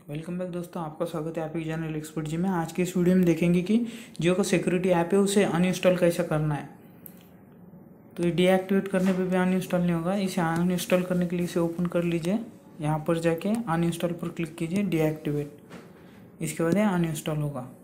Welcome back दोस्तों, आपका स्वागत है आपके चैनल एक्सपर्ट जी में। आज के इस वीडियो में देखेंगे कि जियो का सिक्योरिटी ऐप है उसे अनइंस्टॉल कैसे करना है। तो ये डीएक्टिवेट करने पे भी अनइंस्टॉल नहीं होगा। इसे अनइंस्टॉल करने के लिए इसे ओपन कर लीजिए। यहाँ पर जाके अनइंस्टॉल पर क्लिक कीजिए, डीएक्टिवेट। इसके बाद ये अनइंस्टॉल होगा।